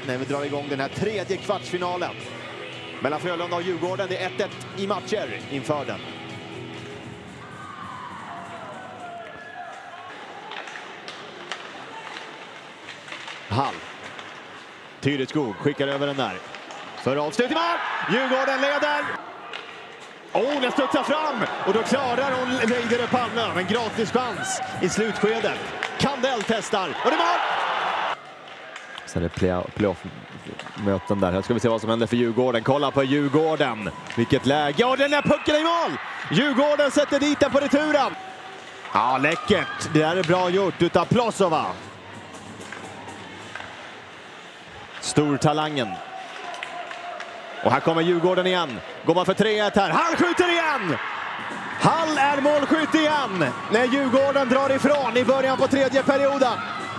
när vi drar igång den här tredje kvartsfinalen mellan Frölunda och Djurgården. Det är 1-1 i matcher inför den. Hall. Tyreskog skickar över den där. För avslut i mål! Djurgården leder! Den studsar fram! Och då klarar hon Leidere Palme. En gratis chans i slutskedet. Kandell testar. Och det är mål! Sen är det playoff-möten där. Här ska vi se vad som händer för Djurgården. Kolla på Djurgården. Vilket läge. Och den är pucken i mål! Djurgården sätter dit den på returen. Ja, läckert. Det här är bra gjort utav Plosova. Stortalangen. Och här kommer Djurgården igen. Går man för 3-1 här. Hall skjuter igen! Hall är målskytt igen när Djurgården drar ifrån i början på tredje perioden.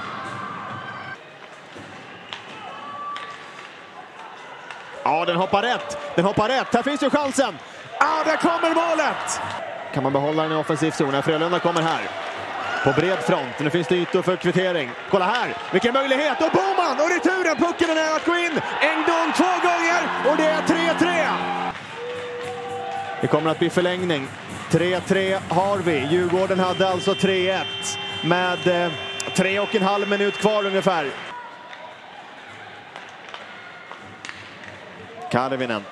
Ja, den hoppar rätt. Den hoppar rätt. Här finns ju chansen. Där kommer målet! Kan man behålla den i offensiv zon? Frölunda kommer här. På bred front. Nu finns det ytor för kvittering. Kolla här. Vilken möjlighet. Och Boman! Och returen. Pucken är nära att gå in. Engdon 2 gånger. Och det är 3-3. Det kommer att bli förlängning. 3-3 har vi. Djurgården hade alltså 3-1. Med 3,5 minut kvar ungefär. Karvinen.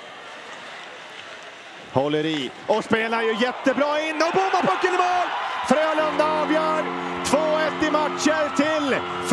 Håller i. Och spelar ju jättebra in. Och bommar pucken i mål! Frölunda avgör 2-1 i matcher till